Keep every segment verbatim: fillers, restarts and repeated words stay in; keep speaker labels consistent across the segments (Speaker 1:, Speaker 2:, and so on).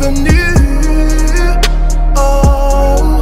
Speaker 1: venu. Oh,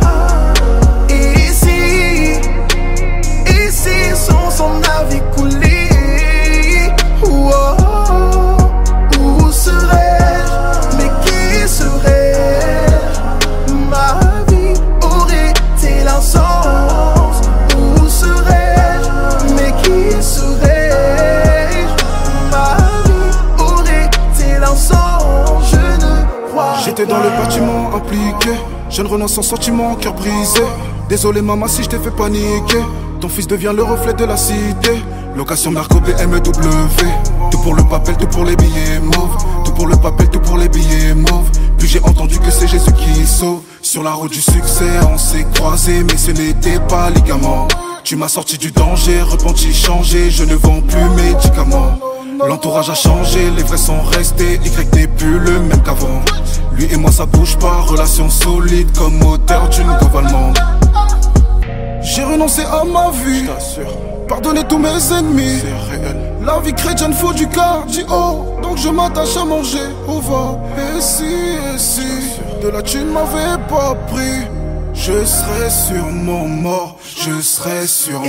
Speaker 1: ici, ici sans son avis coulé. Oh, où serais-je? Mais qui serais-je? Ma vie aurait-elle un sens? Où serais-je? Mais qui serais-je? Ma vie aurait-elle un sens? Je ne crois pas.
Speaker 2: J'étais dans le bâtiment impliqué, jeune renonce sans sentiment, cœur brisé. Désolé maman si je t'ai fait paniquer. Ton fils devient le reflet de la cité. Location Marco B M W. Tout pour le papel, tout pour les billets mauves. Tout pour le papel, tout pour les billets mauves. Puis j'ai entendu que c'est Jésus qui sauve. Sur la route du succès on s'est croisés, mais ce n'était pas ligament. Tu m'as sorti du danger, repenti, changé. Je ne vends plus médicaments. L'entourage a changé, les vrais sont restés. Y n'est plus le même qu'avant. Lui et moi ça bouge pas, relation solide comme moteur d'une Gove allemande. J'ai renoncé à ma vie, pardonné tous mes ennemis. La vie chrétienne faut du cardio, donc je m'attache à manger au va. Et si, et si, de là tu ne m'avais pas pris, je serais sûrement mort, je serais sûrement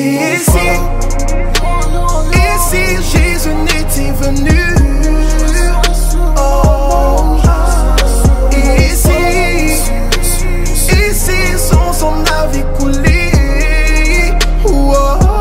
Speaker 2: mort.
Speaker 1: Ici, Jésus n'était venu. Oh, ici, ici sans son avis coulé. Oh,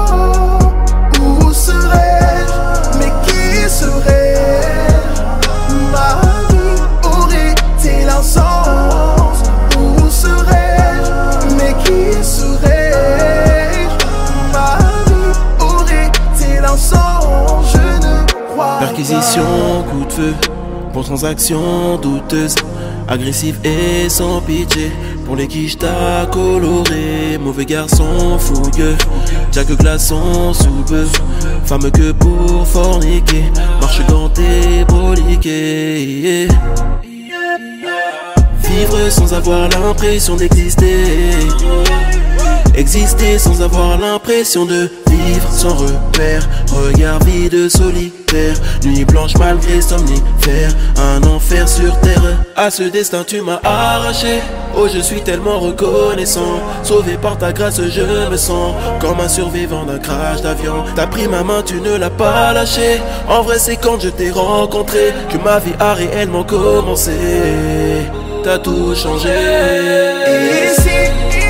Speaker 1: où serais-je? Mais qui serais-je? Ma vie aurait-elle un sens? Où serais-je? Mais qui serais-je? Ma vie aurait-elle un sens? Je ne crois pas.
Speaker 3: Perquisition, coup de feu, pour transactions douteuses, agressive et sans pitié. Pour les quiches t'as coloré, mauvais garçon fougueux, Jack glaçon sous bœuf, femme que pour forniquer, marche gantée, broliquée. Vivre sans avoir l'impression d'exister, exister sans avoir l'impression de vivre sans repère. Regard vide solitaire, nuit blanche malgré somnifère, un enfer sur terre. À ce destin tu m'as arraché, oh je suis tellement reconnaissant. Sauvé par ta grâce je me sens comme un survivant d'un crash d'avion. T'as pris ma main, tu ne l'as pas lâché. En vrai c'est quand je t'ai rencontré que ma vie a réellement commencé. T'as tout changé.
Speaker 1: Ici,